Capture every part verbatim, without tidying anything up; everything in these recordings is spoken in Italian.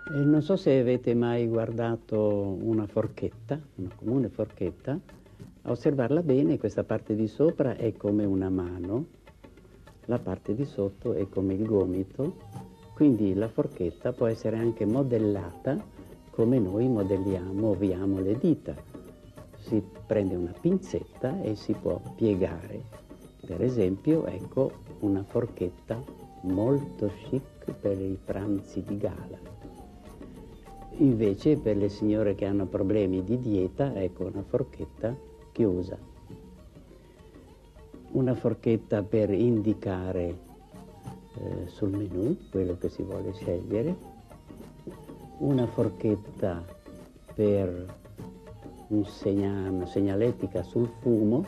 E non so se avete mai guardato una forchetta, una comune forchetta. A osservarla bene, questa parte di sopra è come una mano, la parte di sotto è come il gomito, quindi la forchetta può essere anche modellata come noi modelliamo, muoviamo le dita. Si prende una pinzetta e si può piegare. Per esempio, ecco una forchetta molto chic per i pranzi di gala. Invece per le signore che hanno problemi di dieta, ecco una forchetta chiusa. Una forchetta per indicare eh, sul menù quello che si vuole scegliere. Una forchetta per un segna, una segnaletica sul fumo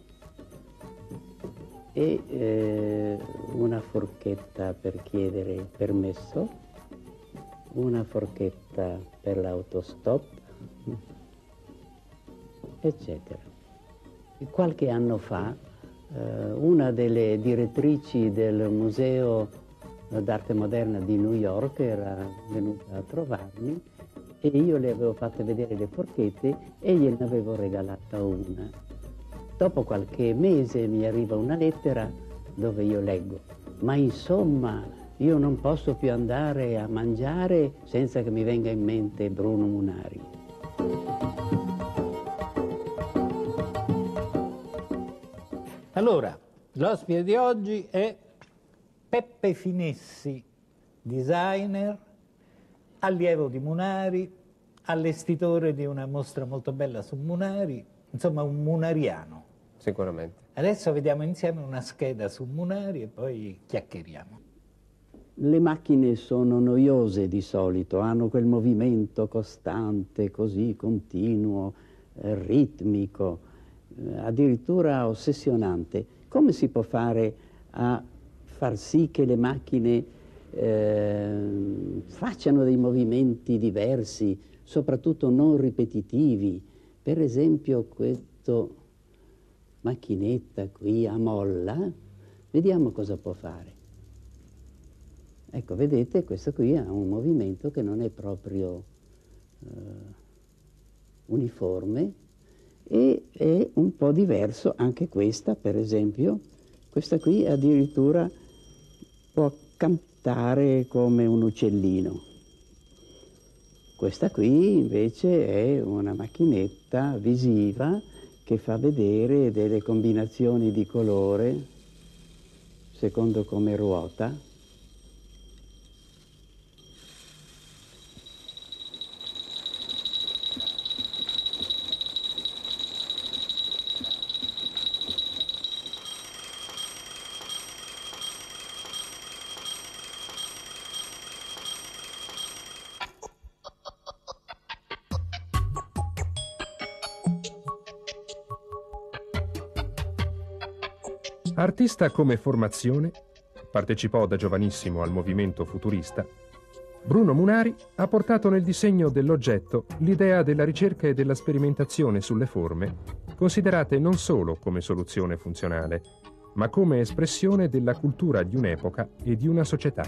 e eh, una forchetta per chiedere il permesso. Una forchetta per l'autostop, eccetera. Qualche anno fa eh, una delle direttrici del Museo d'Arte Moderna di New York era venuta a trovarmi e io le avevo fatte vedere le forchette e gliene avevo regalata una. Dopo qualche mese mi arriva una lettera dove io leggo: ma insomma, io non posso più andare a mangiare senza che mi venga in mente Bruno Munari. Allora, l'ospite di oggi è Peppe Finessi, designer, allievo di Munari, allestitore di una mostra molto bella su Munari, insomma un munariano. Sicuramente. Adesso vediamo insieme una scheda su Munari e poi chiacchieriamo. Le macchine sono noiose di solito, hanno quel movimento costante, così continuo, eh, ritmico, eh, addirittura ossessionante. Come si può fare a far sì che le macchine eh, facciano dei movimenti diversi, soprattutto non ripetitivi? Per esempio questa macchinetta qui a molla, vediamo cosa può fare. Ecco, vedete, questo qui ha un movimento che non è proprio eh, uniforme e è un po' diverso anche questa, per esempio. Questa qui addirittura può cantare come un uccellino. Questa qui invece è una macchinetta visiva che fa vedere delle combinazioni di colore secondo come ruota. Artista come formazione, partecipò da giovanissimo al movimento futurista, Bruno Munari ha portato nel disegno dell'oggetto l'idea della ricerca e della sperimentazione sulle forme, considerate non solo come soluzione funzionale, ma come espressione della cultura di un'epoca e di una società.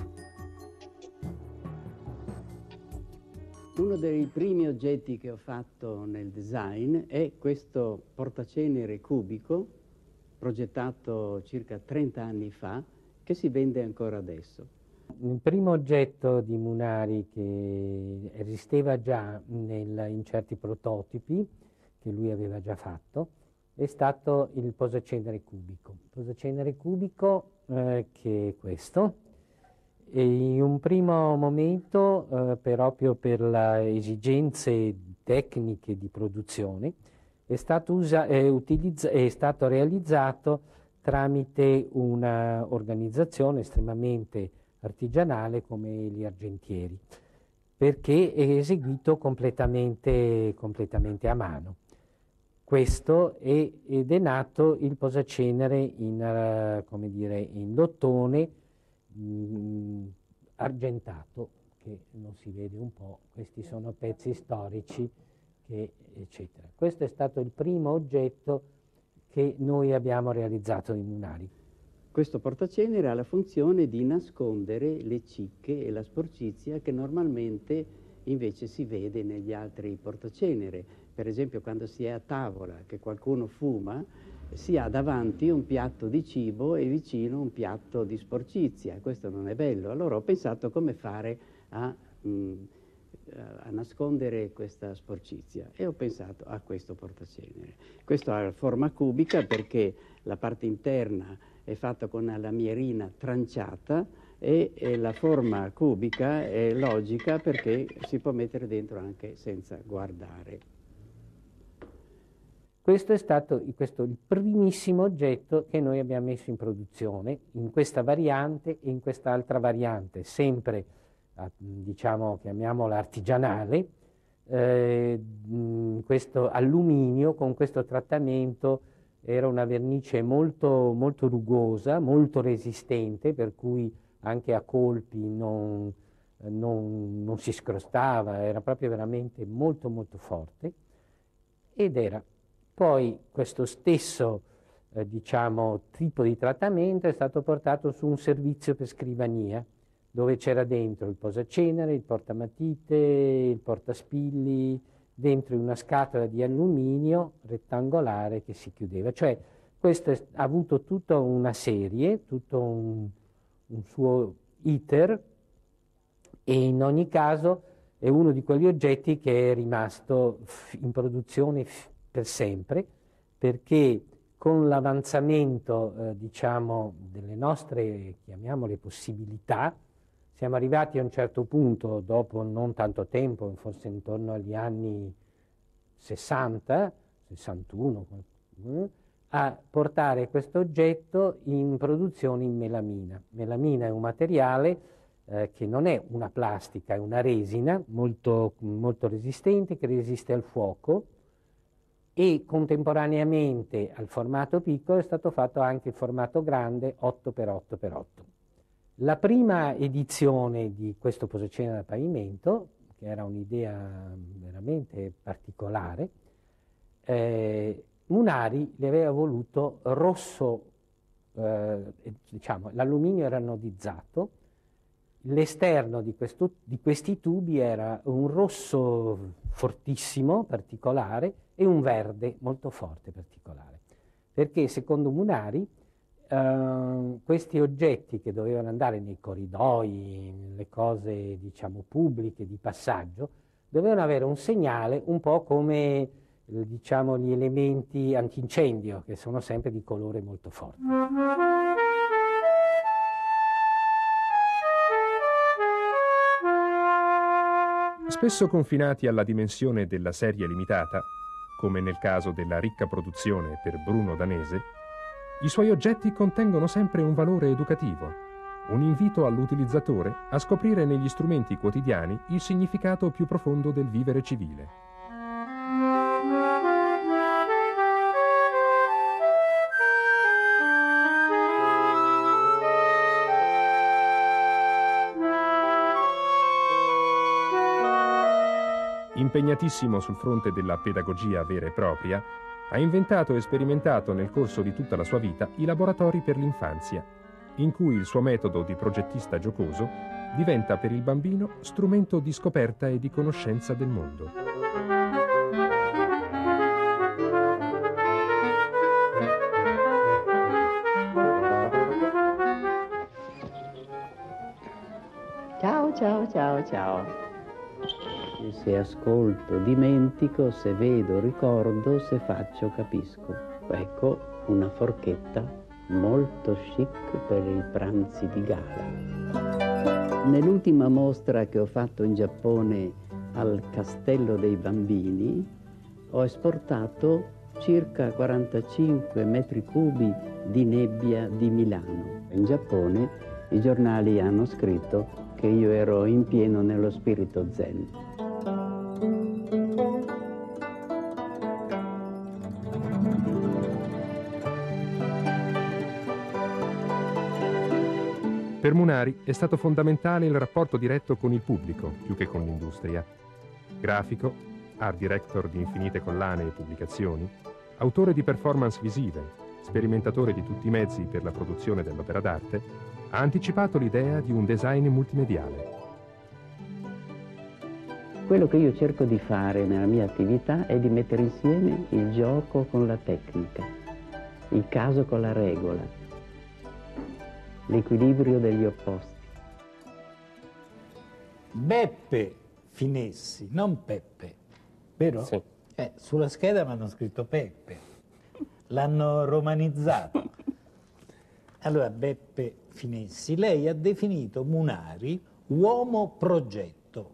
Uno dei primi oggetti che ho fatto nel design è questo portacenere cubico, progettato circa trenta anni fa, che si vende ancora adesso. Il primo oggetto di Munari che esisteva già nel, in certi prototipi che lui aveva già fatto è stato il posacenere cubico. Il posacenere cubico eh, che è questo. E in un primo momento, eh, proprio per le esigenze tecniche di produzione, è stato, usa- è utilizza- è stato realizzato tramite un'organizzazione estremamente artigianale come gli argentieri, perché è eseguito completamente, completamente a mano. Questo è, ed è nato il posacenere in, uh, come dire, in lottone mh, argentato, che non si vede un po', questi sono pezzi storici, che, eccetera. Questo è stato il primo oggetto che noi abbiamo realizzato in Munari. Questo portacenere ha la funzione di nascondere le cicche e la sporcizia che normalmente invece si vede negli altri portacenere. Per esempio quando si è a tavola che qualcuno fuma, si ha davanti un piatto di cibo e vicino un piatto di sporcizia. Questo non è bello. Allora ho pensato come fare a, mh, a nascondere questa sporcizia e ho pensato a questo portacenere. Questo ha forma cubica perché la parte interna è fatta con una lamierina tranciata e, e la forma cubica è logica perché si può mettere dentro anche senza guardare. Questo è stato questo, il primissimo oggetto che noi abbiamo messo in produzione, in questa variante e in quest'altra variante, sempre, diciamo, chiamiamola artigianale, eh, questo alluminio con questo trattamento. Era una vernice molto, molto rugosa, molto resistente, per cui anche a colpi non, non, non si scrostava, era proprio veramente molto molto forte. Ed era poi questo stesso eh, diciamo, tipo di trattamento è stato portato su un servizio per scrivania, dove c'era dentro il posacenere, il portamatite, il portaspilli, dentro una scatola di alluminio rettangolare che si chiudeva. Cioè questo è, ha avuto tutta una serie, tutto un, un suo iter, e in ogni caso è uno di quegli oggetti che è rimasto in produzione per sempre, perché con l'avanzamento eh, diciamo delle nostre, chiamiamole, possibilità, siamo arrivati a un certo punto, dopo non tanto tempo, forse intorno agli anni sessanta, sessantuno, a portare questo oggetto in produzione in melamina. Melamina è un materiale eh, che non è una plastica, è una resina molto, molto resistente, che resiste al fuoco, e contemporaneamente al formato piccolo è stato fatto anche il formato grande otto per otto per otto. La prima edizione di questo posacenere da pavimento, che era un'idea veramente particolare, eh, Munari le aveva voluto rosso, eh, diciamo, l'alluminio era anodizzato, l'esterno di, questo, di questi tubi era un rosso fortissimo, particolare, e un verde molto forte, particolare, perché secondo Munari Uh, questi oggetti che dovevano andare nei corridoi, nelle cose diciamo pubbliche di passaggio, dovevano avere un segnale un po' come eh, diciamo gli elementi antincendio, che sono sempre di colore molto forte. Spesso confinati alla dimensione della serie limitata, come nel caso della ricca produzione per Bruno Danese, i suoi oggetti contengono sempre un valore educativo, un invito all'utilizzatore a scoprire negli strumenti quotidiani il significato più profondo del vivere civile. Impegnatissimo sul fronte della pedagogia vera e propria, ha inventato e sperimentato nel corso di tutta la sua vita i laboratori per l'infanzia, in cui il suo metodo di progettista giocoso diventa per il bambino strumento di scoperta e di conoscenza del mondo. Ciao, ciao, ciao, ciao. Se ascolto dimentico, se vedo ricordo, se faccio capisco. Ecco una forchetta molto chic per i pranzi di gala. Nell'ultima mostra che ho fatto in Giappone al Castello dei Bambini ho esportato circa quarantacinque metri cubi di nebbia di Milano. In Giappone i giornali hanno scritto che io ero in pieno nello spirito zen. Per Munari è stato fondamentale il rapporto diretto con il pubblico, più che con l'industria. Grafico, art director di infinite collane e pubblicazioni, autore di performance visive, sperimentatore di tutti i mezzi per la produzione dell'opera d'arte, ha anticipato l'idea di un design multimediale. Quello che io cerco di fare nella mia attività è di mettere insieme il gioco con la tecnica, il caso con la regola, l'equilibrio degli opposti. Beppe Finessi, non Peppe, vero? Sì. Eh, sulla scheda mi hanno scritto Peppe, l'hanno romanizzato. Allora, Beppe Finessi, lei ha definito Munari uomo progetto,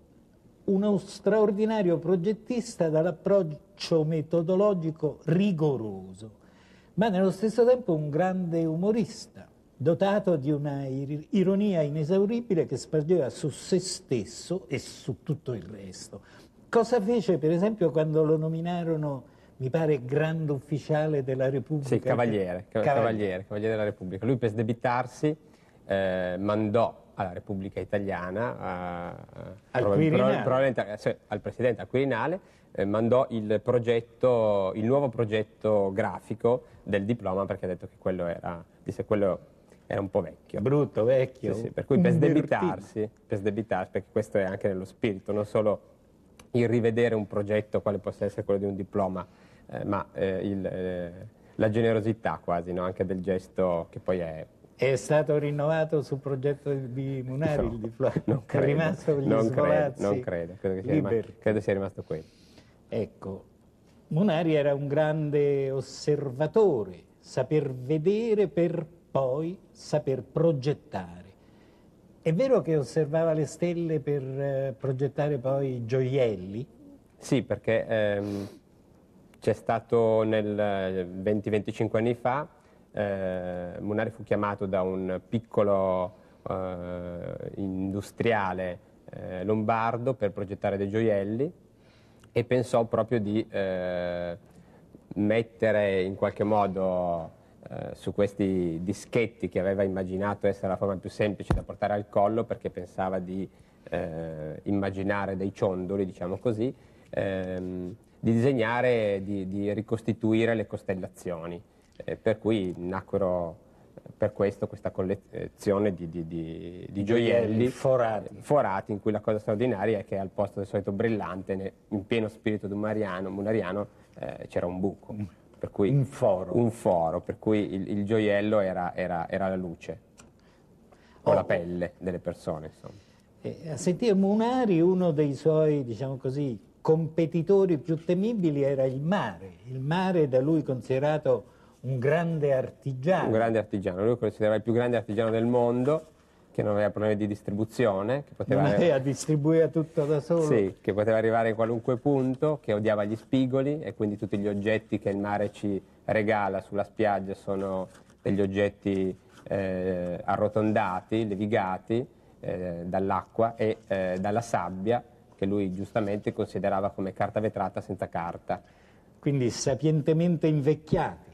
uno straordinario progettista dall'approccio metodologico rigoroso, ma nello stesso tempo un grande umorista, dotato di una ir- ironia inesauribile che spargeva su se stesso e su tutto il resto. Cosa fece, per esempio, quando lo nominarono, mi pare, grande ufficiale della Repubblica? Sì, cavaliere, Cavaliere, cavaliere, cavaliere della Repubblica. Lui per sdebitarsi eh, mandò alla Repubblica Italiana, eh, Al prob- Quirinale. prob- probabilmente, sì, al Presidente al Quirinale, eh, mandò il progetto, il nuovo progetto grafico del diploma, perché ha detto che quello era, disse, quello era un po' vecchio. Brutto, vecchio. Sì, sì, per cui per invertito. sdebitarsi, per sdebitarsi, perché questo è anche nello spirito, non solo il rivedere un progetto quale possa essere quello di un diploma, eh, ma eh, il, eh, la generosità quasi, no? Anche del gesto che poi è... È stato rinnovato sul progetto di Munari No, il diploma? non È credo, rimasto con gli non svolazzi credo, non credo, credo, che sia rimasto, liberi. credo sia rimasto qui. Ecco, Munari era un grande osservatore, saper vedere per poi saper progettare. È vero che osservava le stelle per eh, progettare poi i gioielli? Sì, perché ehm, c'è stato nel venti venticinque anni fa, eh, Munari fu chiamato da un piccolo eh, industriale eh, lombardo per progettare dei gioielli e pensò proprio di eh, mettere in qualche modo eh, su questi dischetti che aveva immaginato essere la forma più semplice da portare al collo, perché pensava di eh, immaginare dei ciondoli, diciamo così, ehm, di disegnare, di, di ricostituire le costellazioni, eh, per cui nacquero per questo questa collezione di, di, di, di gioielli forati. forati, in cui la cosa straordinaria è che al posto del solito brillante, ne- in pieno spirito munariano, munariano eh, c'era un buco, per cui Un foro. un foro, per cui il, il gioiello era, era, era la luce o Oh. la pelle delle persone, insomma. Eh, a sentire Munari, uno dei suoi, diciamo così, competitori più temibili era il mare. Il mare da lui considerato un grande artigiano. Un grande artigiano, lui lo considerava il più grande artigiano del mondo, che non aveva problemi di distribuzione, che poteva, Non aveva distribuire tutto da solo. sì, che poteva arrivare in qualunque punto, che odiava gli spigoli e quindi tutti gli oggetti che il mare ci regala sulla spiaggia sono degli oggetti eh, arrotondati, levigati eh, dall'acqua e eh, dalla sabbia, che lui giustamente considerava come carta vetrata senza carta. Quindi sapientemente invecchiati.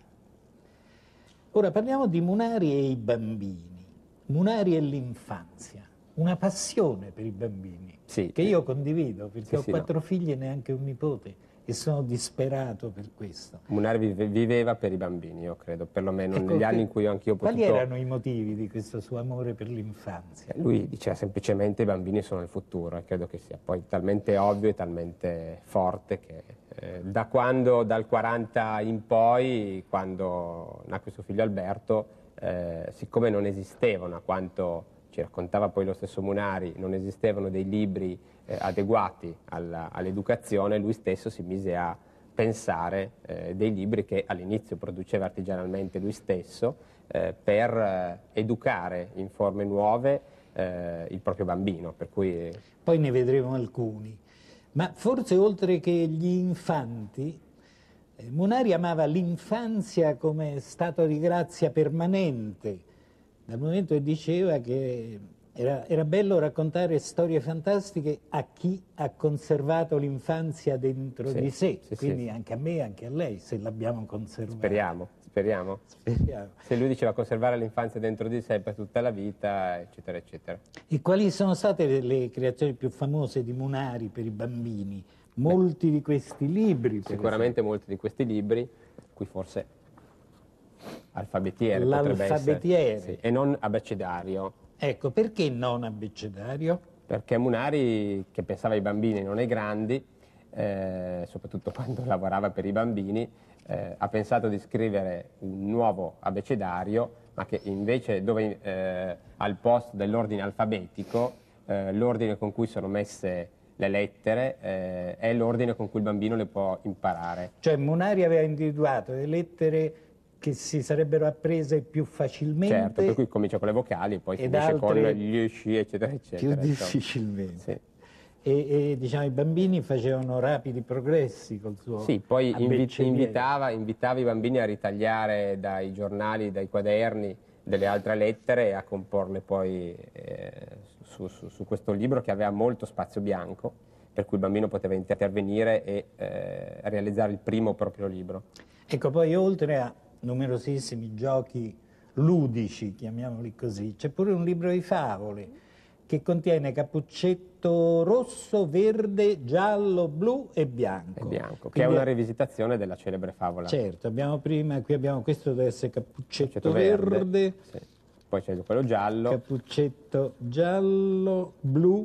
Ora parliamo di Munari e i bambini. Munari e l'infanzia, una passione per i bambini, Sì. che io condivido, perché Sì, ho sì, quattro no. figli e neanche un nipote, e sono disperato per questo. Munari vive- viveva per i bambini, io credo, perlomeno Ecco, negli che- anni in cui io anch'io ho potuto... Quali erano i motivi di questo suo amore per l'infanzia? Lui diceva semplicemente i bambini sono il futuro e credo che sia poi talmente ovvio e talmente forte che eh, da quando, dal quaranta in poi, quando nacque suo figlio Alberto, eh, siccome non esistevano, a quanto ci raccontava poi lo stesso Munari, non esistevano dei libri eh, adeguati alla- all'educazione, lui stesso si mise a pensare eh, dei libri che all'inizio produceva artigianalmente lui stesso eh, per eh, educare in forme nuove eh, il proprio bambino, per cui eh, Poi ne vedremo alcuni. Ma forse oltre che gli infanti, eh, Munari amava l'infanzia come stato di grazia permanente, dal momento che diceva che era, era bello raccontare storie fantastiche a chi ha conservato l'infanzia dentro Sì, di sé, sì, quindi sì. anche a me e anche a lei, se l'abbiamo conservata. speriamo, speriamo. Speriamo. Se lui diceva conservare l'infanzia dentro di sé per tutta la vita, eccetera, eccetera. E quali sono state le, le creazioni più famose di Munari per i bambini? Molti di questi libri, per Sicuramente molti di questi libri, qui forse alfabetiere potrebbe essere, L'alfabetiere. sì, e non abecedario, Ecco, perché non abbecedario? perché Munari, che pensava ai bambini e non ai grandi, eh, soprattutto quando lavorava per i bambini, eh, ha pensato di scrivere un nuovo abecedario, ma che invece dove eh, al posto dell'ordine alfabetico, eh, l'ordine con cui sono messe le lettere eh, è l'ordine con cui il bambino le può imparare. Cioè Munari aveva individuato le lettere che si sarebbero apprese più facilmente. Certo, per cui comincia con le vocali e poi finisce con gli sci, eccetera, eccetera. Più difficilmente. Sì. E, e diciamo i bambini facevano rapidi progressi col suo Sì, poi abbecedario. invitava, invitava i bambini a ritagliare dai giornali, dai quaderni, delle altre lettere e a comporle poi eh, su, su, su questo libro che aveva molto spazio bianco, per cui il bambino poteva intervenire e eh, realizzare il primo proprio libro. Ecco, poi oltre a numerosissimi giochi ludici, chiamiamoli così, c'è pure un libro di favole che contiene cappuccetto rosso, verde, giallo, blu e bianco. E bianco, che Quindi, è una rivisitazione della celebre favola. Certo, abbiamo prima, qui abbiamo questo deve essere cappuccetto, Cappuccetto verde, verde, sì. Poi c'è quello giallo. Cappuccetto giallo, blu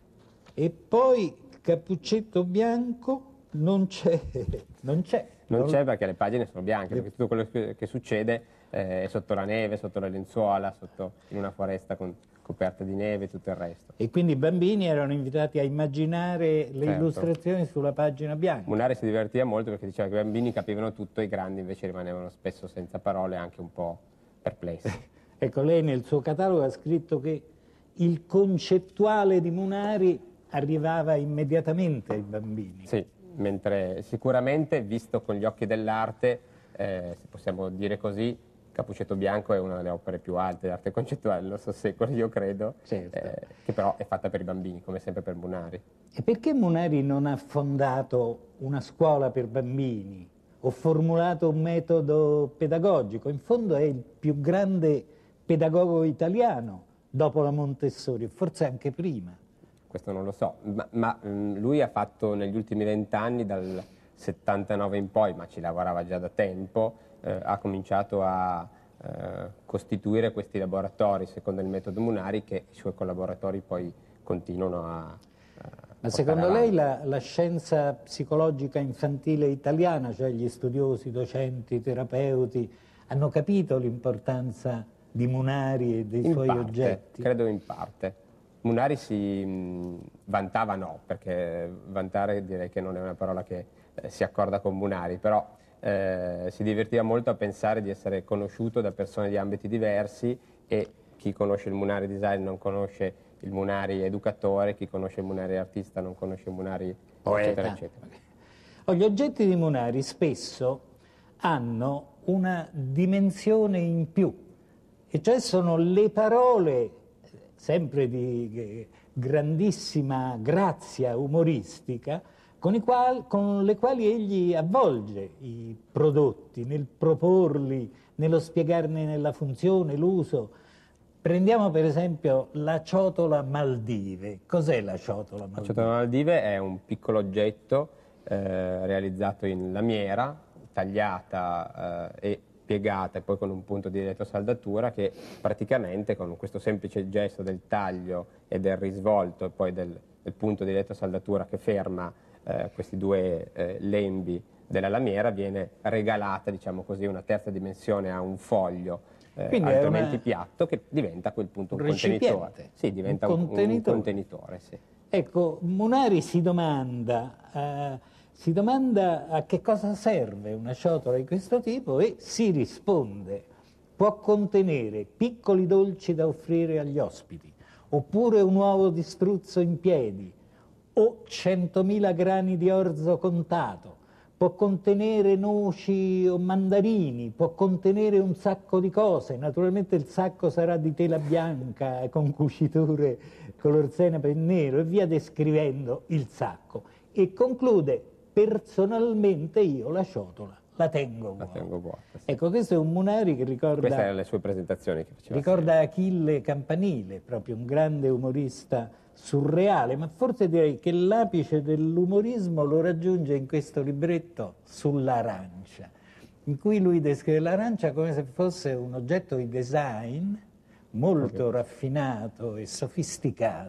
e poi cappuccetto bianco non c'è. Non c'è. Non c'è perché le pagine sono bianche, perché tutto quello che, che succede eh, è sotto la neve, sotto la lenzuola, sotto, in una foresta con, coperta di neve e tutto il resto. E quindi i bambini erano invitati a immaginare le Certo. illustrazioni sulla pagina bianca. Munari si divertiva molto perché diceva che i bambini capivano tutto e i grandi invece rimanevano spesso senza parole, anche un po' perplessi. Ecco, lei nel suo catalogo ha scritto che il concettuale di Munari arrivava immediatamente ai bambini. Sì, mentre sicuramente, visto con gli occhi dell'arte, eh, se possiamo dire così, Cappuccetto Bianco è una delle opere più alte d'arte concettuale del nostro secolo, io credo, Certo. eh, che però è fatta per i bambini, come sempre per Munari. E perché Munari non ha fondato una scuola per bambini o formulato un metodo pedagogico? In fondo è il più grande pedagogo italiano dopo la Montessori, forse anche prima. Questo non lo so, ma, ma mh, lui ha fatto negli ultimi vent'anni, dal settantanove in poi, ma ci lavorava già da tempo, eh, ha cominciato a eh, costituire questi laboratori secondo il metodo Munari, che i suoi collaboratori poi continuano a, a Ma secondo avanti. lei la, la scienza psicologica infantile italiana, cioè gli studiosi, docenti, terapeuti, hanno capito l'importanza di Munari e dei In suoi parte, oggetti? credo in parte. Munari si mh, vantava no, perché vantare direi che non è una parola che eh, si accorda con Munari, però eh, si divertiva molto a pensare di essere conosciuto da persone di ambiti diversi e chi conosce il Munari design non conosce il Munari educatore, chi conosce il Munari artista non conosce il Munari Poeta. eccetera eccetera. Oh, gli oggetti di Munari spesso hanno una dimensione in più, e cioè sono le parole, sempre di grandissima grazia umoristica, con, i quali, con le quali egli avvolge i prodotti, nel proporli, nello spiegarne nella funzione, l'uso. Prendiamo per esempio la ciotola Maldive. Cos'è la ciotola Maldive? La ciotola Maldive è un piccolo oggetto eh, realizzato in lamiera, tagliata eh, e piegata e poi con un punto di retrosaldatura che praticamente con questo semplice gesto del taglio e del risvolto e poi del, del punto di retrosaldatura che ferma eh, questi due eh, lembi della lamiera viene regalata, diciamo così, una terza dimensione a un foglio eh, altrimenti una... piatto che diventa a quel punto un, un contenitore. Sì, diventa un contenitore. Un, un contenitore sì. Ecco, Munari si domanda... Uh, Si domanda a che cosa serve una ciotola di questo tipo e si risponde: può contenere piccoli dolci da offrire agli ospiti, oppure un uovo di struzzo in piedi, o centomila grani di orzo contato, può contenere noci o mandarini, può contenere un sacco di cose, naturalmente il sacco sarà di tela bianca con cuciture color senape e nero, e via descrivendo il sacco. E conclude: personalmente io la ciotola la tengo vuota. La tengo vuota sì. Ecco, questo è un Munari che ricorda... Queste erano le sue presentazioni che faceva. Ricorda Achille Campanile, proprio un grande umorista surreale, ma forse direi che l'apice dell'umorismo lo raggiunge in questo libretto sull'arancia, in cui lui descrive l'arancia come se fosse un oggetto di design molto okay. raffinato e sofisticato,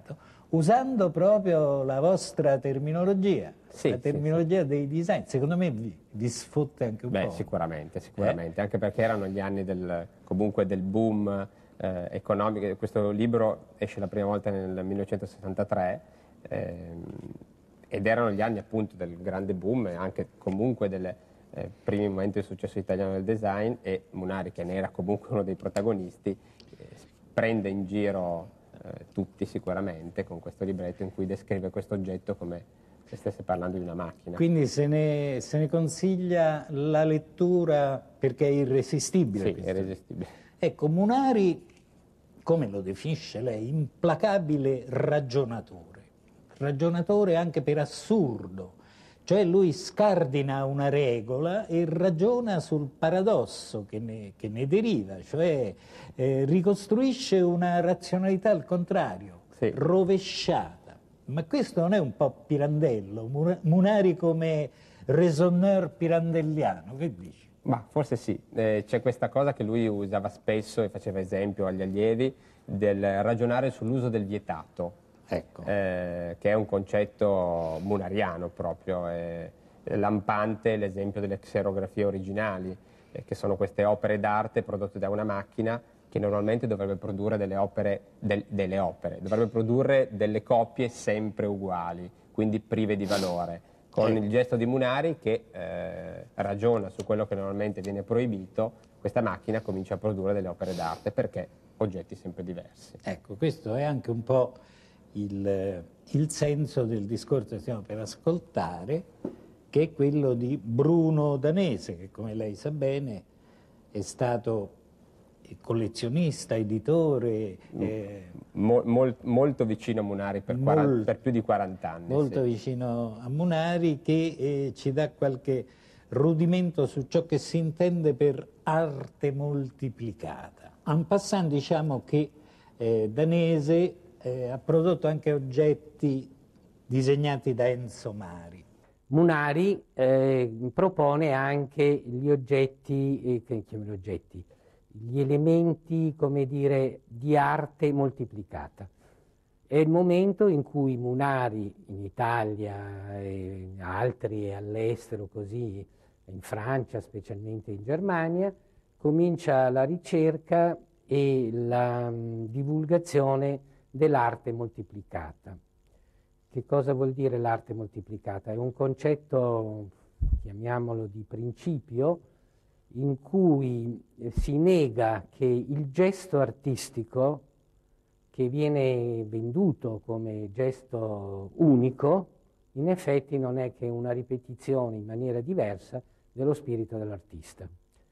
usando proprio la vostra terminologia, Sì, la sì, terminologia sì. dei design. Secondo me vi, vi sfotte anche un Beh, po'. sicuramente, sicuramente, Eh? anche perché erano gli anni del, comunque del boom eh, economico. Questo libro esce la prima volta nel millenovecentosessantatré ehm, ed erano gli anni appunto del grande boom e anche comunque dei eh, primi momenti di successo italiano del design, e Munari, che ne era comunque uno dei protagonisti, eh, prende in giro eh, tutti sicuramente con questo libretto in cui descrive questo oggetto come se stesse parlando di una macchina. Quindi se ne, se ne consiglia la lettura perché è irresistibile. Sì, è irresistibile. Ecco, Munari, come lo definisce lei, implacabile ragionatore, ragionatore anche per assurdo, cioè lui scardina una regola e ragiona sul paradosso che ne, che ne deriva, cioè eh, ricostruisce una razionalità al contrario, sì. rovesciata. Ma questo non è un po' Pirandello? Munari come raisonneur pirandelliano, che dici? Ma forse sì, eh, c'è questa cosa che lui usava spesso e faceva esempio agli allievi del ragionare sull'uso del vietato, ecco. eh, che è un concetto munariano proprio, è lampante l'esempio delle xerografie originali, eh, che sono queste opere d'arte prodotte da una macchina che normalmente dovrebbe produrre delle opere, del, delle opere, dovrebbe produrre delle copie sempre uguali, quindi prive di valore, con il gesto di Munari che eh, ragiona su quello che normalmente viene proibito. Questa macchina comincia a produrre delle opere d'arte perché oggetti sempre diversi. Ecco, questo è anche un po' il, il senso del discorso che stiamo per ascoltare, che è quello di Bruno Danese, che come lei sa bene è stato collezionista, editore. Eh, Mol, mol, molto vicino a Munari per, molt, quaranta, per più di quaranta anni. Molto sì. vicino a Munari, che eh, ci dà qualche rudimento su ciò che si intende per arte moltiplicata. En passant, diciamo che eh, Danese eh, ha prodotto anche oggetti disegnati da Enzo Mari. Munari eh, propone anche gli oggetti, eh, che chiamano oggetti, gli elementi, come dire, di arte moltiplicata. È il momento in cui Munari in Italia e altri all'estero, così in Francia, specialmente in Germania, comincia la ricerca e la um, divulgazione dell'arte moltiplicata. Che cosa vuol dire l'arte moltiplicata? È un concetto, chiamiamolo di principio, in cui si nega che il gesto artistico, che viene venduto come gesto unico, in effetti non è che una ripetizione in maniera diversa dello spirito dell'artista.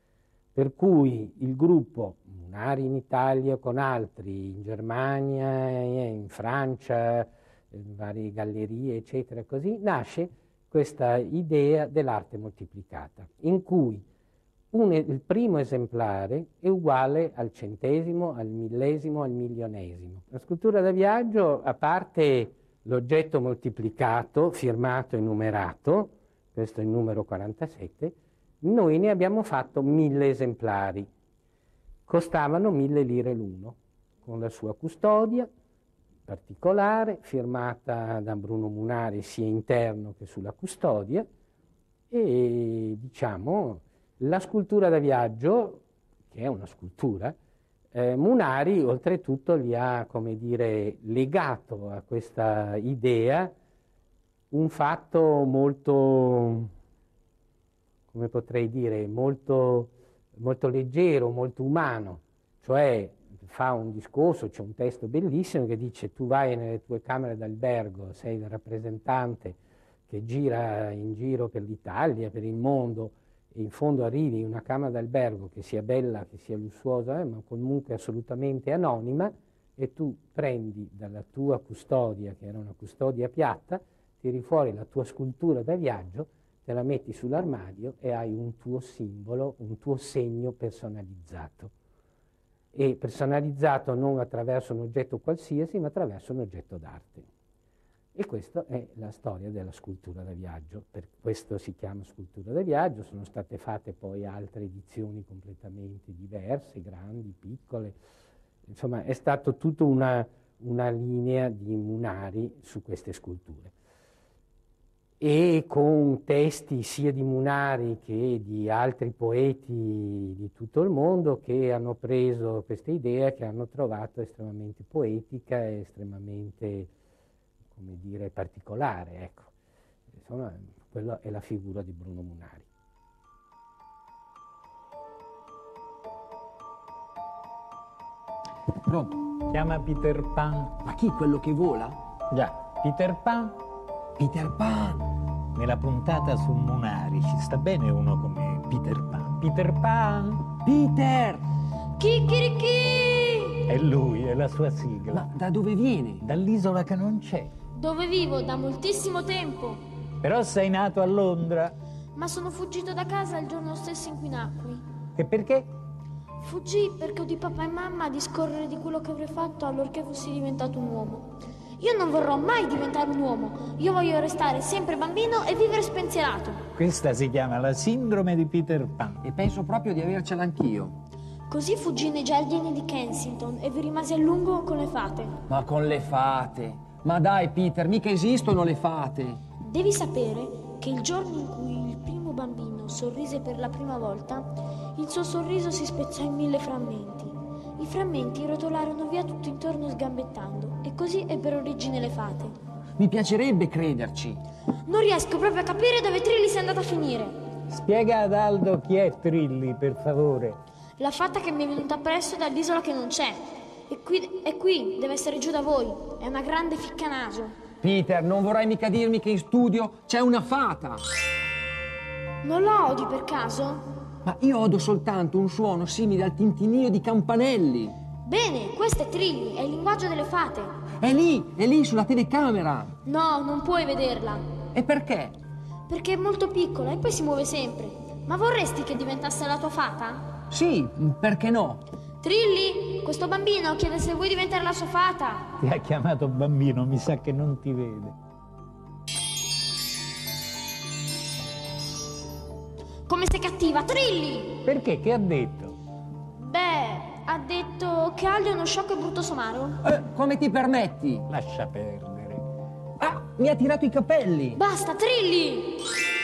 Per cui il gruppo Munari in Italia con altri, in Germania, in Francia, in varie gallerie, eccetera, così, nasce questa idea dell'arte moltiplicata, in cui Un, il primo esemplare è uguale al centesimo, al millesimo, al milionesimo. La scultura da viaggio, a parte l'oggetto moltiplicato, firmato e numerato, questo è il numero quarantasette, noi ne abbiamo fatto mille esemplari. Costavano mille lire l'uno, con la sua custodia particolare, firmata da Bruno Munari sia interno che sulla custodia, e diciamo... La scultura da viaggio, che è una scultura, eh, Munari oltretutto gli ha, come dire, legato a questa idea un fatto molto, come potrei dire, molto, molto leggero, molto umano, cioè fa un discorso, c'è un testo bellissimo che dice: tu vai nelle tue camere d'albergo, sei il rappresentante che gira in giro per l'Italia, per il mondo, e in fondo arrivi in una camera d'albergo che sia bella, che sia lussuosa, eh, ma comunque assolutamente anonima, e tu prendi dalla tua custodia, che era una custodia piatta, tiri fuori la tua scultura da viaggio, te la metti sull'armadio e hai un tuo simbolo, un tuo segno personalizzato. E personalizzato non attraverso un oggetto qualsiasi, ma attraverso un oggetto d'arte. E questa è la storia della scultura da viaggio, per questo si chiama scultura da viaggio. Sono state fatte poi altre edizioni completamente diverse, grandi, piccole, insomma è stato tutto una, una linea di Munari su queste sculture. E con testi sia di Munari che di altri poeti di tutto il mondo che hanno preso questa idea, che hanno trovato estremamente poetica e estremamente, come dire, particolare. Ecco. Insomma, quella è la figura di Bruno Munari. Pronto? Chiama Peter Pan. Ma chi, quello che vola? Già, Peter Pan. Peter Pan! Nella puntata su Munari ci sta bene uno come Peter Pan. Peter Pan! Peter! Chicchirichì! È lui, è la sua sigla. Ma da dove viene? Dall'isola che non c'è. Dove vivo da moltissimo tempo. Però sei nato a Londra. Ma sono fuggito da casa il giorno stesso in cui nacqui. E perché? Fuggì perché udì papà e mamma discorrere di quello che avrei fatto allorché fossi diventato un uomo. Io non vorrò mai diventare un uomo. Io voglio restare sempre bambino e vivere spensierato. Questa si chiama la sindrome di Peter Pan. E penso proprio di avercela anch'io. Così fuggì nei giardini di Kensington e vi rimasi a lungo con le fate. Ma con le fate? Ma dai, Peter, mica esistono le fate. Devi sapere che il giorno in cui il primo bambino sorrise per la prima volta, il suo sorriso si spezzò in mille frammenti. I frammenti rotolarono via tutto intorno sgambettando e così ebbero origine le fate. Mi piacerebbe crederci. Non riesco proprio a capire dove Trilli sia andata a finire. Spiega ad Aldo chi è Trilli, per favore. La fata che mi è venuta appresso dall'isola che non c'è. E qui, è qui, deve essere giù da voi. È una grande ficcanaso. Peter, non vorrai mica dirmi che in studio c'è una fata? Non la odi per caso? Ma io odo soltanto un suono simile al tintinnio di campanelli. Bene, questo è Trilli, è il linguaggio delle fate. È lì, è lì sulla telecamera. No, non puoi vederla. E perché? Perché è molto piccola e poi si muove sempre. Ma vorresti che diventasse la tua fata? Sì, perché no? Trilli, questo bambino chiede se vuoi diventare la sua fata. Ti ha chiamato bambino, mi sa che non ti vede. Come sei cattiva, Trilli! Perché? Che ha detto? Beh, ha detto che Aldo è uno sciocco e brutto somaro. Eh, come ti permetti? Lascia perdere. Ah, mi ha tirato i capelli. Basta, Trilli!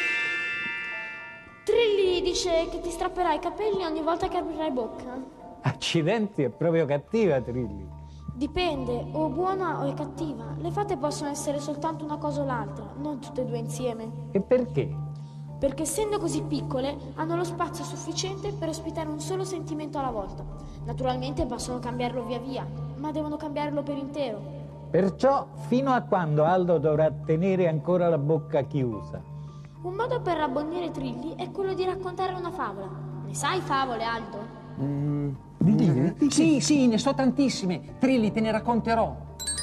Trilli dice che ti strapperà i capelli ogni volta che aprirai bocca. Accidenti, è proprio cattiva Trilli. Dipende, o buona o è cattiva. Le fate possono essere soltanto una cosa o l'altra, non tutte e due insieme. E perché? Perché essendo così piccole hanno lo spazio sufficiente per ospitare un solo sentimento alla volta. Naturalmente possono cambiarlo via via, ma devono cambiarlo per intero. Perciò fino a quando Aldo dovrà tenere ancora la bocca chiusa? Un modo per rabbonire Trilli è quello di raccontare una favola. Ne sai favole, Aldo? Mm, sì, sì, ne so tantissime. Trilli, te ne racconterò.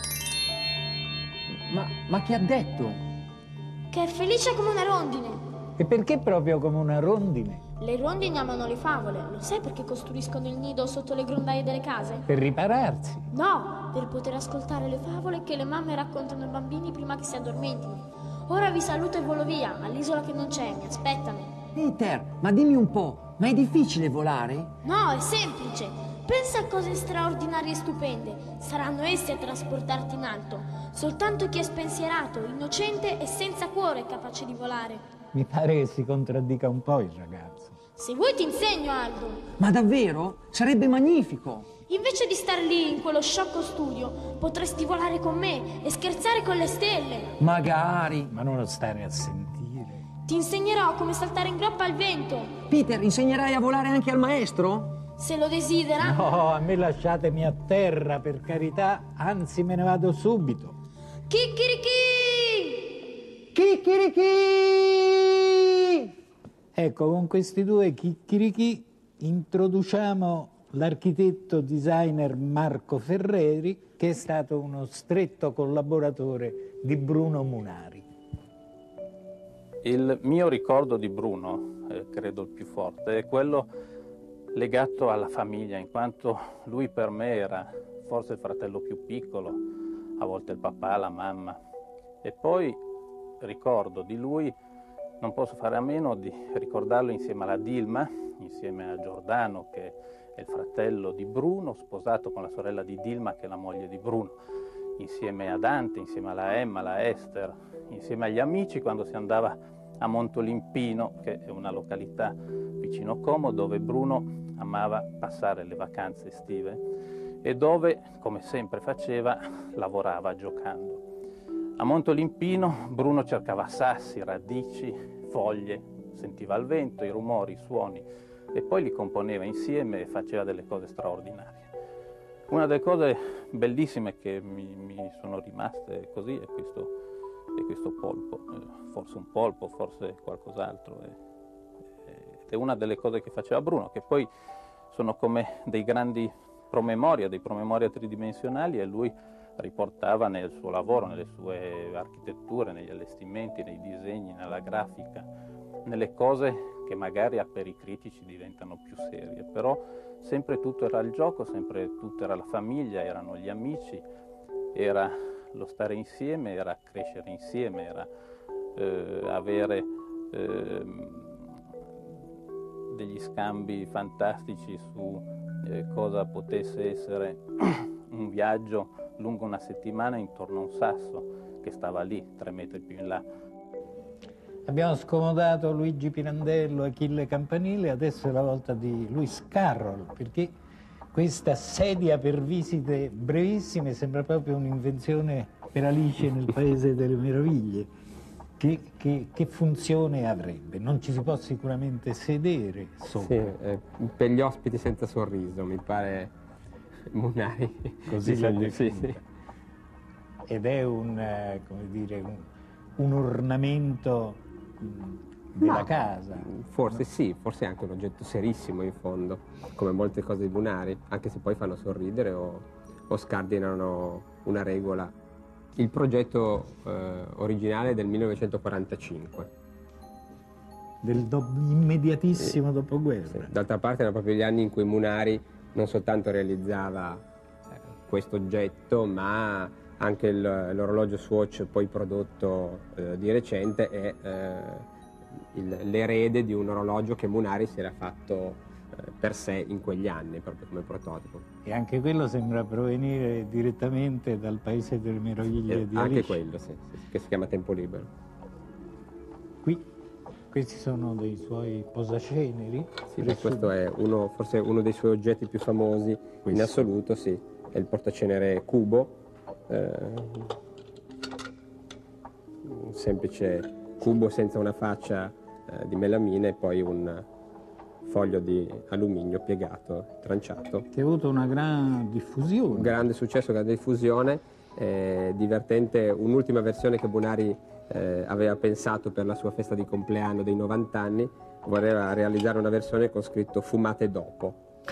Ma, ma che ha detto? Che è felice come una rondine. E perché proprio come una rondine? Le rondini amano le favole, lo sai perché costruiscono il nido sotto le grondaie delle case? Per ripararsi. No, per poter ascoltare le favole che le mamme raccontano ai bambini prima che si addormentino. Ora vi saluto e volo via, all'isola che non c'è, mi aspettano. Peter, ma dimmi un po', ma è difficile volare? No, è semplice. Pensa a cose straordinarie e stupende. Saranno essi a trasportarti in alto. Soltanto chi è spensierato, innocente e senza cuore è capace di volare. Mi pare che si contraddica un po' il ragazzo. Se vuoi ti insegno, Aldo. Ma davvero? Sarebbe magnifico. Invece di star lì in quello sciocco studio, potresti volare con me e scherzare con le stelle. Magari. Ma non lo stare a sentire. Ti insegnerò come saltare in groppa al vento. Peter, insegnerai a volare anche al maestro? Se lo desidera. No, a me lasciatemi a terra, per carità, anzi me ne vado subito. Chicchirichì! Chicchirichì! Ecco, con questi due chicchirichì introduciamo l'architetto designer Marco Ferreri, che è stato uno stretto collaboratore di Bruno Munari. Il mio ricordo di Bruno, eh, credo il più forte, è quello legato alla famiglia, in quanto lui per me era forse il fratello più piccolo, a volte il papà, la mamma. E poi ricordo di lui, non posso fare a meno di ricordarlo insieme alla Dilma, insieme a Giordano, che è il fratello di Bruno, sposato con la sorella di Dilma, che è la moglie di Bruno, insieme a Dante, insieme alla Emma, alla Esther, insieme agli amici, quando si andava a Montolimpino, che è una località vicino Como, dove Bruno amava passare le vacanze estive e dove, come sempre faceva, lavorava giocando. A Montolimpino Bruno cercava sassi, radici, foglie, sentiva il vento, i rumori, i suoni e poi li componeva insieme e faceva delle cose straordinarie. Una delle cose bellissime che mi, mi sono rimaste così è questo, è questo polpo, forse un polpo, forse qualcos'altro. È una delle cose che faceva Bruno, che poi sono come dei grandi promemoria, dei promemoria tridimensionali, e lui riportava nel suo lavoro, nelle sue architetture, negli allestimenti, nei disegni, nella grafica, nelle cose che magari per i critici diventano più serie, però sempre tutto era il gioco, sempre tutto era la famiglia, erano gli amici, era lo stare insieme, era crescere insieme, era eh, avere eh, degli scambi fantastici su eh, cosa potesse essere un viaggio lungo una settimana intorno a un sasso che stava lì, tre metri più in là. Abbiamo scomodato Luigi Pirandello, Achille Campanile, adesso è la volta di Lewis Carroll, perché questa sedia per visite brevissime sembra proprio un'invenzione per Alice nel Paese delle Meraviglie. Che, che, che funzione avrebbe? Non ci si può sicuramente sedere sopra. Sì, eh, per gli ospiti senza sorriso, mi pare Munari. Così sì, la sì, sì, sì. Ed è un, eh, come dire, un, un ornamento mh, della Ma, casa. Forse sì, forse è anche un oggetto serissimo in fondo, come molte cose di Munari, anche se poi fanno sorridere o, o scardinano una regola. Il progetto eh, originale è del millenovecentoquarantacinque. Del do immediatissimo sì, dopoguerra. Sì. D'altra parte erano proprio gli anni in cui Munari non soltanto realizzava eh, questo oggetto, ma anche l'orologio Swatch poi prodotto eh, di recente è eh, l'erede di un orologio che Munari si era fatto per sé in quegli anni, proprio come prototipo. E anche quello sembra provenire direttamente dal Paese delle Meraviglie eh, di Anche Alice. quello, sì, sì, che si chiama Tempo Libero. Qui, questi sono dei suoi posaceneri? Sì, questo è uno, forse uno dei suoi oggetti più famosi questo. In assoluto, sì. È il portacenere cubo, eh, un semplice cubo senza una faccia eh, di melamina e poi un foglio di alluminio piegato, tranciato. Che ha avuto una gran diffusione. Un grande successo, grande diffusione, eh, divertente, un'ultima versione che Munari eh, aveva pensato per la sua festa di compleanno dei novanta anni, voleva realizzare una versione con scritto "fumate dopo",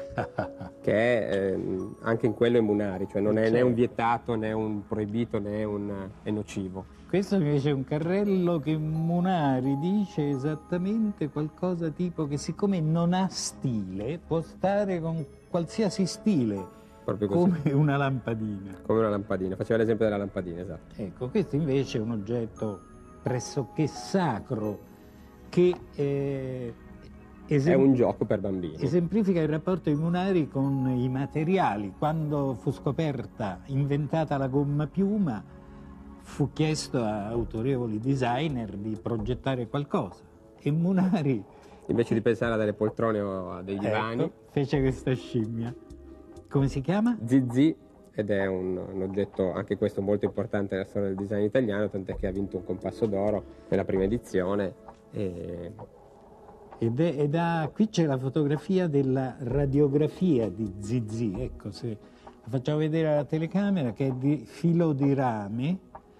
che è, eh, anche in quello è Munari, cioè non è né un vietato, né un proibito, né un è nocivo. Questo invece è un carrello che Munari dice esattamente qualcosa tipo che siccome non ha stile, può stare con qualsiasi stile, proprio così. Come una lampadina. Come una lampadina, faceva l'esempio della lampadina, esatto. Ecco, questo invece è un oggetto pressoché sacro che eh, è un gioco per bambini. Esemplifica il rapporto di Munari con i materiali. Quando fu scoperta, inventata la gomma piuma, fu chiesto a autorevoli designer di progettare qualcosa e Munari, invece di pensare a delle poltrone o a dei divani, ecco, fece questa scimmia. Come si chiama? Zizi, ed è un, un oggetto anche questo molto importante nella storia del design italiano, tant'è che ha vinto un Compasso d'Oro nella prima edizione. E... Ed è, ed ha, qui c'è la fotografia della radiografia di Zizi, ecco, se la facciamo vedere alla telecamera, che è di filo di rame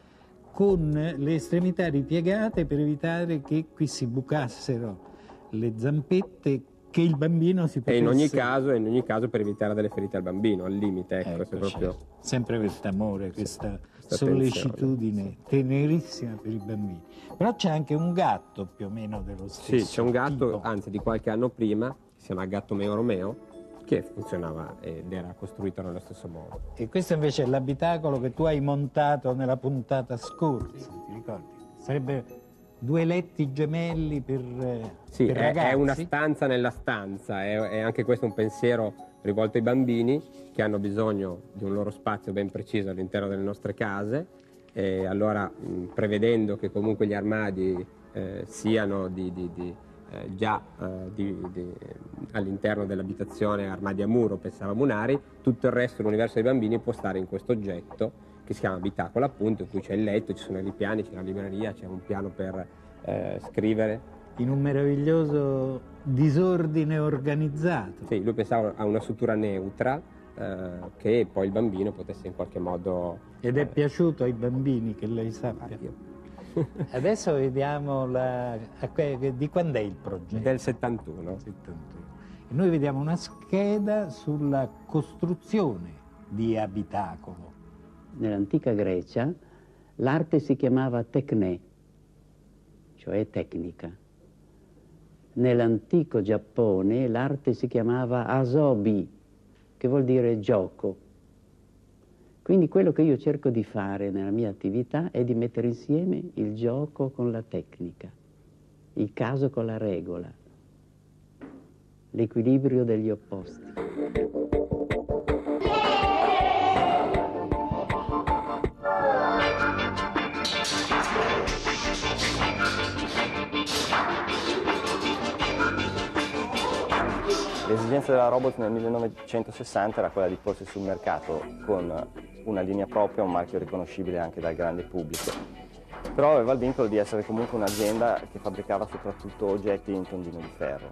con le estremità ripiegate per evitare che qui si bucassero le zampette, che il bambino si potesse... E in ogni caso, in ogni caso per evitare delle ferite al bambino, al limite, ecco, ecco se proprio... certo. Sempre quest'amore, questa, questa sollecitudine sì. tenerissima per i bambini. Però c'è anche un gatto più o meno dello stesso Sì, c'è un gatto, tipo. anzi di qualche anno prima, si chiama Gatto Meo Romeo, che funzionava ed era costruito nello stesso modo. E questo invece è l'abitacolo che tu hai montato nella puntata scorsa, ti ricordi? Sarebbe due letti gemelli per, sì, per è, ragazzi? È una stanza nella stanza, è, è anche questo un pensiero rivolto ai bambini che hanno bisogno di un loro spazio ben preciso all'interno delle nostre case, e allora mh, prevedendo che comunque gli armadi eh, siano di, di, di, eh, già eh, di, di, all'interno dell'abitazione armadi a muro, pensava Munari, tutto il resto dell'universo dei bambini può stare in questo oggetto che si chiama abitacolo, appunto, in cui c'è il letto, ci sono i piani, c'è la libreria, c'è un piano per eh, scrivere. In un meraviglioso disordine organizzato. Sì, lui pensava a una struttura neutra eh, che poi il bambino potesse in qualche modo... Ed è eh, piaciuto ai bambini, che lei sappia. Adesso vediamo la... di quando è il progetto? Del settantuno. settantuno. E noi vediamo una scheda sulla costruzione di abitacolo. Nell'antica Grecia l'arte si chiamava tecne, cioè tecnica. Nell'antico Giappone l'arte si chiamava asobi, che vuol dire gioco. Quindi quello che io cerco di fare nella mia attività è di mettere insieme il gioco con la tecnica, il caso con la regola, l'equilibrio degli opposti. L'esigenza della Robots nel millenovecentosessanta era quella di porsi sul mercato con una linea propria, un marchio riconoscibile anche dal grande pubblico, però aveva il vincolo di essere comunque un'azienda che fabbricava soprattutto oggetti in tondino di ferro.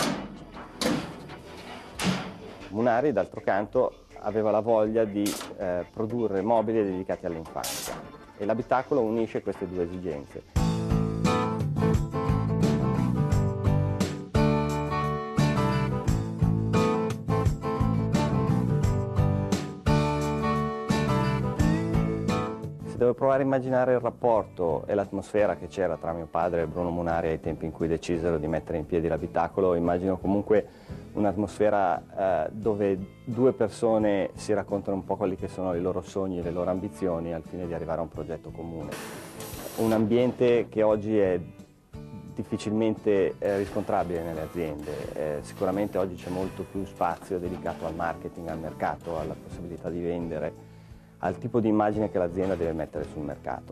Munari, d'altro canto, aveva la voglia di eh, produrre mobili dedicati all'infanzia e l'abitacolo unisce queste due esigenze. Devo provare a immaginare il rapporto e l'atmosfera che c'era tra mio padre e Bruno Munari ai tempi in cui decisero di mettere in piedi l'abitacolo. Immagino comunque un'atmosfera eh, dove due persone si raccontano un po' quelli che sono i loro sogni e le loro ambizioni al fine di arrivare a un progetto comune. Un ambiente che oggi è difficilmente eh, riscontrabile nelle aziende. Eh, sicuramente oggi c'è molto più spazio dedicato al marketing, al mercato, alla possibilità di vendere, al tipo di immagine che l'azienda deve mettere sul mercato.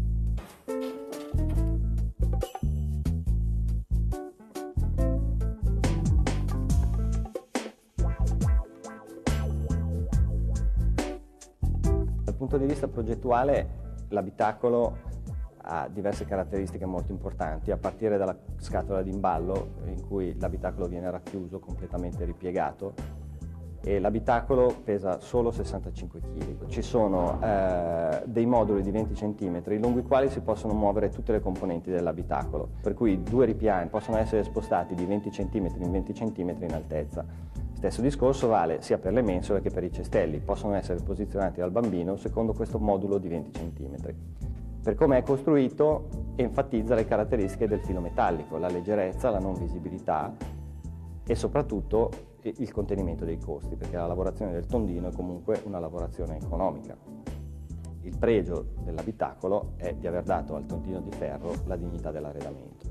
Dal punto di vista progettuale, l'abitacolo ha diverse caratteristiche molto importanti, a partire dalla scatola d'imballo, in cui l'abitacolo viene racchiuso, completamente ripiegato, e l'abitacolo pesa solo sessantacinque chili. Ci sono eh, dei moduli di venti centimetri lungo i quali si possono muovere tutte le componenti dell'abitacolo, per cui due ripiani possono essere spostati di venti centimetri in venti centimetri in altezza. Stesso discorso vale sia per le mensole che per i cestelli, possono essere posizionati dal bambino secondo questo modulo di venti centimetri. Per come è costruito enfatizza le caratteristiche del filo metallico, la leggerezza, la non visibilità e soprattutto il contenimento dei costi, perché la lavorazione del tondino è comunque una lavorazione economica. Il pregio dell'abitacolo è di aver dato al tondino di ferro la dignità dell'arredamento.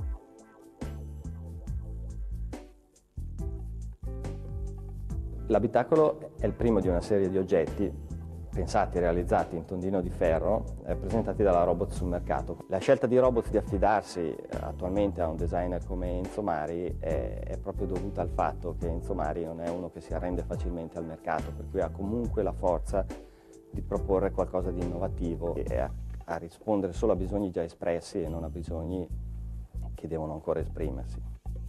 L'abitacolo è il primo di una serie di oggetti pensati e realizzati in tondino di ferro, eh, presentati dalla Robots sul mercato. La scelta di Robots di affidarsi eh, attualmente a un designer come Enzo Mari è, è proprio dovuta al fatto che Enzo Mari non è uno che si arrende facilmente al mercato, per cui ha comunque la forza di proporre qualcosa di innovativo e a, a rispondere solo a bisogni già espressi e non a bisogni che devono ancora esprimersi.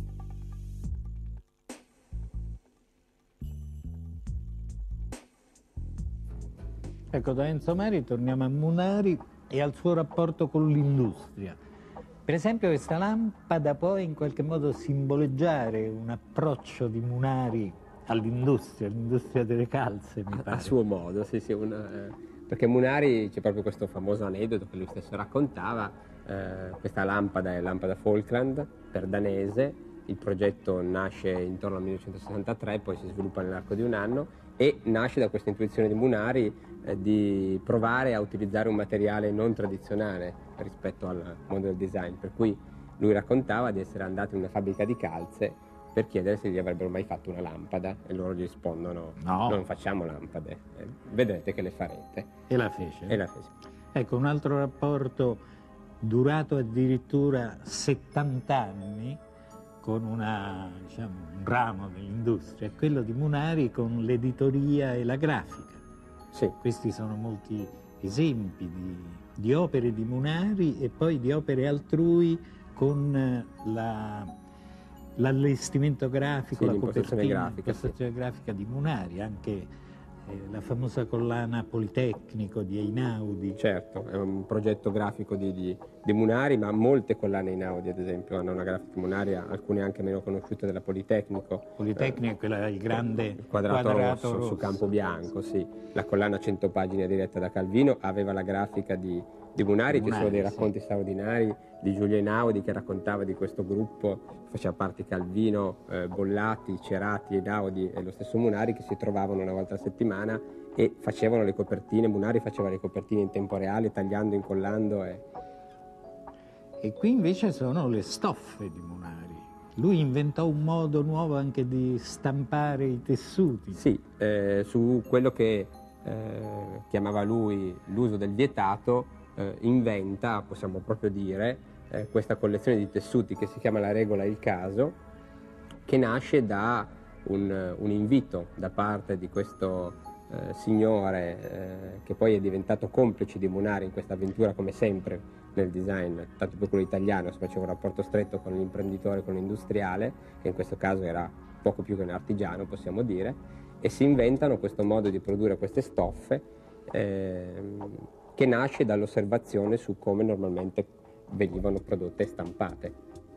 Ecco, da Enzo Mari torniamo a Munari e al suo rapporto con l'industria. Per esempio questa lampada può in qualche modo simboleggiare un approccio di Munari all'industria, all'industria delle calze, mi pare. A suo modo, sì, sì. Una, eh, perché Munari c'è proprio questo famoso aneddoto che lui stesso raccontava, eh, questa lampada è lampada Falkland per danese, il progetto nasce intorno al millenovecentosessantatré, poi si sviluppa nell'arco di un anno e nasce da questa intuizione di Munari eh, di provare a utilizzare un materiale non tradizionale rispetto al mondo del design, per cui lui raccontava di essere andato in una fabbrica di calze per chiedere se gli avrebbero mai fatto una lampada e loro gli rispondono no, non facciamo lampade, eh, vedrete che le farete. E la fece. E la fece. Ecco, un altro rapporto durato addirittura settanta anni con una, diciamo, un ramo dell'industria, quello di Munari con l'editoria e la grafica. Sì. Questi sono molti esempi di, di opere di Munari e poi di opere altrui con la, l'allestimento grafico, sì, la l'impostazione copertina, grafica, l'impostazione sì. grafica di Munari, anche eh, la famosa collana Politecnico di Einaudi. Certo, è un progetto grafico di, di, di Munari, ma molte collane Einaudi ad esempio hanno una grafica di Munari, alcune anche meno conosciute della Politecnico. Politecnico è quella, il grande il quadrato, quadrato rosso, rosso su campo bianco, sì. La collana cento pagine diretta da Calvino aveva la grafica di, di Munari, Munari, ci sono dei sì. racconti straordinari di Giulio Einaudi che raccontava di questo gruppo, faceva parte Calvino, eh, Bollati, Cerati, Einaudi e lo stesso Munari che si trovavano una volta a settimana e facevano le copertine. Munari faceva le copertine in tempo reale, tagliando, incollando. E, e qui invece sono le stoffe di Munari. Lui inventò un modo nuovo anche di stampare i tessuti. Sì, eh, su quello che eh, chiamava lui l'uso del vietato, eh, inventa, possiamo proprio dire, eh, questa collezione di tessuti che si chiama La regola e il caso, che nasce da un, un invito da parte di questo eh, signore eh, che poi è diventato complice di Munari in questa avventura, come sempre nel design, tanto per quello italiano, si faceva un rapporto stretto con l'imprenditore, con l'industriale, che in questo caso era poco più che un artigiano, possiamo dire, e si inventano questo modo di produrre queste stoffe eh, che nasce dall'osservazione su come normalmente venivano prodotte e stampate.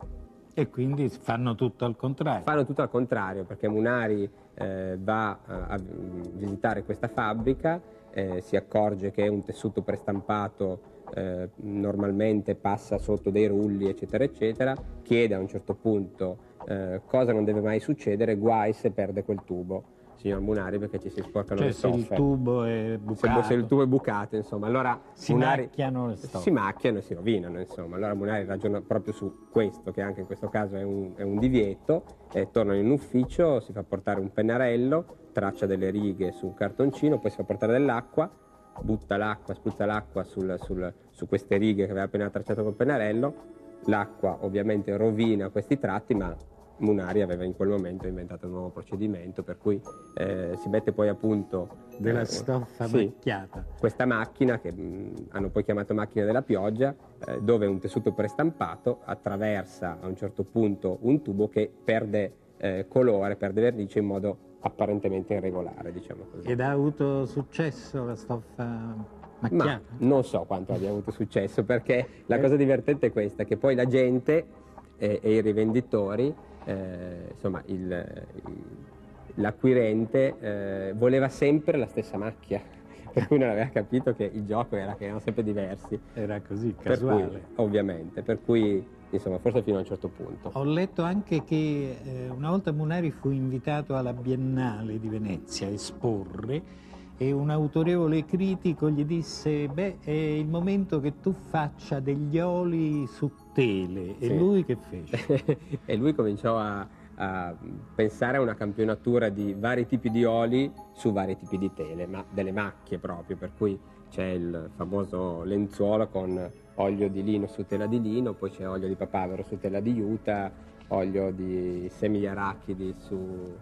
E quindi fanno tutto al contrario. Fanno tutto al contrario, perché Munari eh, va a, a visitare questa fabbrica, eh, si accorge che un tessuto prestampato eh, normalmente passa sotto dei rulli, eccetera, eccetera, chiede a un certo punto eh, cosa non deve mai succedere, guai se perde quel tubo. Signor Munari, perché ci si sporcano cioè, le stoffe. Se il tubo è bucato. Se, se il tubo è bucato, insomma, allora si Munari, macchiano le stoffe. Si macchiano e si rovinano, insomma. Allora Munari ragiona proprio su questo, che anche in questo caso è un, è un divieto, e tornano in ufficio, si fa portare un pennarello, traccia delle righe su un cartoncino, poi si fa portare dell'acqua, butta l'acqua, spruzza l'acqua sul, sul, su queste righe che aveva appena tracciato col pennarello. L'acqua ovviamente rovina questi tratti, ma Munari aveva in quel momento inventato un nuovo procedimento, per cui eh, si mette poi a punto della eh, stoffa sì, macchiata. Questa macchina che mh, hanno poi chiamato macchina della pioggia, eh, dove un tessuto prestampato attraversa a un certo punto un tubo che perde eh, colore, perde vernice in modo apparentemente irregolare, diciamo così. Ed ha avuto successo la stoffa macchiata? Ma non so quanto abbia avuto successo, perché la cosa divertente è questa, che poi la gente eh, e i rivenditori, Eh, insomma, il, il, l'acquirente eh, voleva sempre la stessa macchia, per cui non aveva capito che il gioco era che erano sempre diversi. Era così, casuale. Per cui, ovviamente, per cui, insomma, forse fino a un certo punto. Ho letto anche che eh, una volta Munari fu invitato alla Biennale di Venezia a esporre e un autorevole critico gli disse: beh, è il momento che tu faccia degli oli su tele. E sì. lui che fece? E lui cominciò a, a pensare a una campionatura di vari tipi di oli su vari tipi di tele, ma delle macchie proprio, per cui c'è il famoso lenzuolo con olio di lino su tela di lino, poi c'è olio di papavero su tela di juta, olio di semi di arachidi su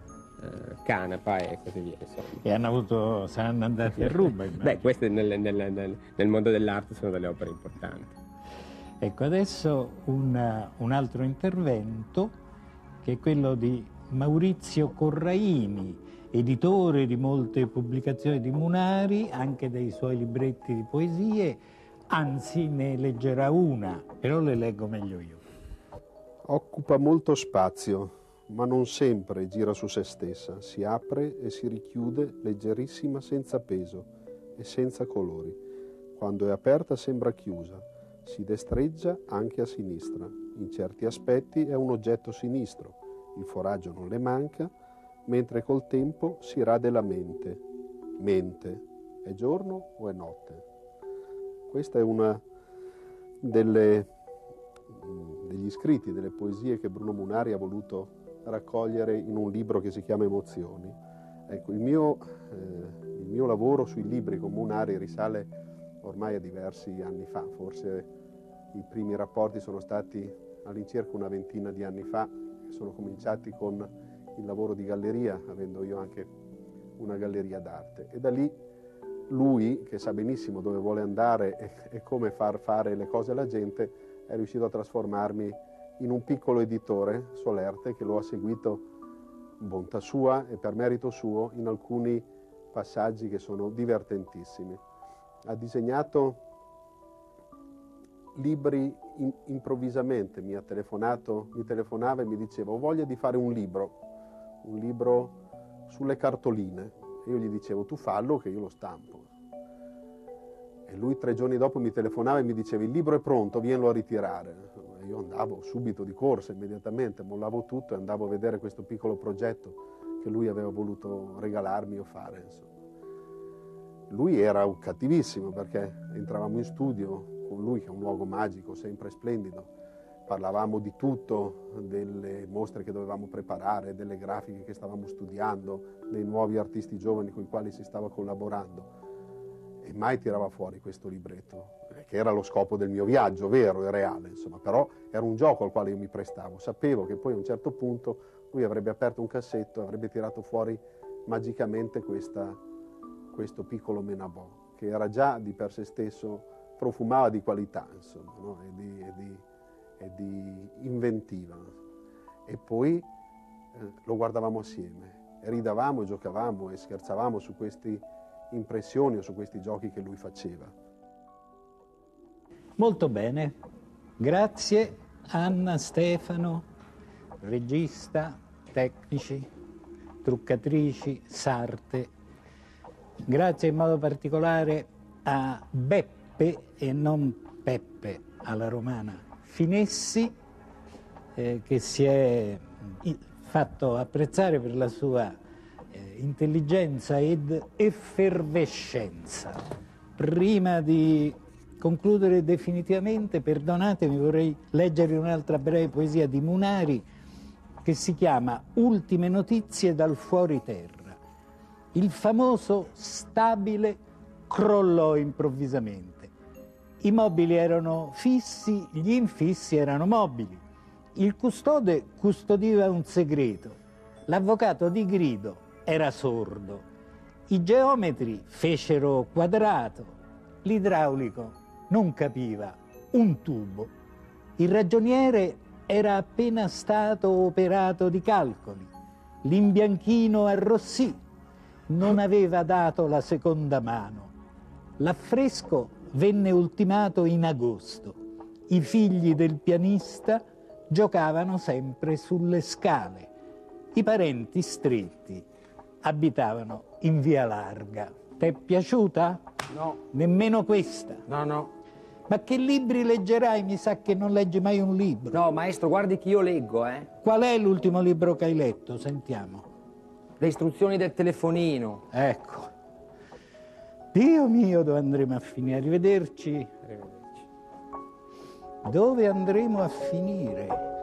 eh, canapa e così via, insomma. E hanno avuto, saranno andati a ruba. Beh, queste nel, nel, nel, nel mondo dell'arte sono delle opere importanti. Ecco, adesso un, un altro intervento, che è quello di Maurizio Corraini, editore di molte pubblicazioni di Munari, anche dei suoi libretti di poesie, anzi ne leggerà una, però le leggo meglio io. Occupa molto spazio, ma non sempre gira su se stessa, si apre e si richiude leggerissima, senza peso e senza colori. Quando è aperta sembra chiusa. Si destreggia anche a sinistra. In certi aspetti è un oggetto sinistro. Il foraggio non le manca, mentre col tempo si rade la mente. Mente. È giorno o è notte? Questa è una delle, degli scritti, delle poesie che Bruno Munari ha voluto raccogliere in un libro che si chiama Emozioni. Ecco, il mio, eh, il mio lavoro sui libri con Munari risale ormai a diversi anni fa, forse i primi rapporti sono stati all'incirca una ventina di anni fa, sono cominciati con il lavoro di galleria, avendo io anche una galleria d'arte, e da lì lui, che sa benissimo dove vuole andare e, e come far fare le cose alla gente, è riuscito a trasformarmi in un piccolo editore solerte che lo ha seguito, bontà sua e per merito suo, in alcuni passaggi che sono divertentissimi. Ha disegnato libri in, improvvisamente, mi ha telefonato, mi telefonava e mi diceva: ho voglia di fare un libro, un libro sulle cartoline. E io gli dicevo: tu fallo che io lo stampo. E lui tre giorni dopo mi telefonava e mi diceva: il libro è pronto, vienlo a ritirare. E io andavo subito di corsa, immediatamente, mollavo tutto e andavo a vedere questo piccolo progetto che lui aveva voluto regalarmi o fare, insomma. Lui era un cattivissimo, perché entravamo in studio con lui, che è un luogo magico, sempre splendido. Parlavamo di tutto, delle mostre che dovevamo preparare, delle grafiche che stavamo studiando, dei nuovi artisti giovani con i quali si stava collaborando. E mai tirava fuori questo libretto, che era lo scopo del mio viaggio, vero e reale, insomma. Però era un gioco al quale io mi prestavo. Sapevo che poi a un certo punto lui avrebbe aperto un cassetto e avrebbe tirato fuori magicamente questa, questo piccolo Menabò, che era già di per sé stesso, profumava di qualità, insomma, no? e, di, e, di, e di inventiva. E poi eh, lo guardavamo assieme, e ridavamo, e giocavamo e scherzavamo su queste impressioni o su questi giochi che lui faceva. Molto bene, grazie Anna, Stefano, regista, tecnici, truccatrici, sarte. Grazie in modo particolare a Beppe e non Peppe alla romana Finessi, eh, che si è fatto apprezzare per la sua eh, intelligenza ed effervescenza. Prima di concludere definitivamente, perdonatemi, vorrei leggere un'altra breve poesia di Munari che si chiama Ultime notizie dal fuori terra. Il famoso stabile crollò improvvisamente. I mobili erano fissi, gli infissi erano mobili. Il custode custodiva un segreto. L'avvocato di grido era sordo. I geometri fecero quadrato. L'idraulico non capiva un tubo. Il ragioniere era appena stato operato di calcoli. L'imbianchino arrossì. Non aveva dato la seconda mano. L'affresco venne ultimato in agosto. I figli del pianista giocavano sempre sulle scale. I parenti stretti abitavano in via Larga. Ti è piaciuta? No. Nemmeno questa? No, no. Ma che libri leggerai? Mi sa che non leggi mai un libro. No, maestro, guardi che io leggo, eh. Qual è l'ultimo libro che hai letto? Sentiamo. Le istruzioni del telefonino. Ecco. Dio mio, dove andremo a finire? Arrivederci. Arrivederci. Dove andremo a finire?